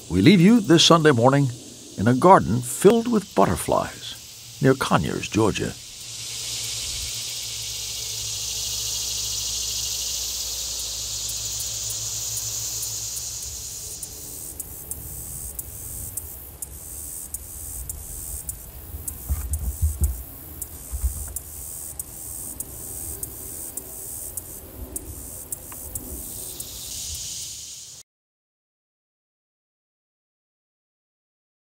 We leave you this Sunday morning in a garden filled with butterflies near Conyers, Georgia.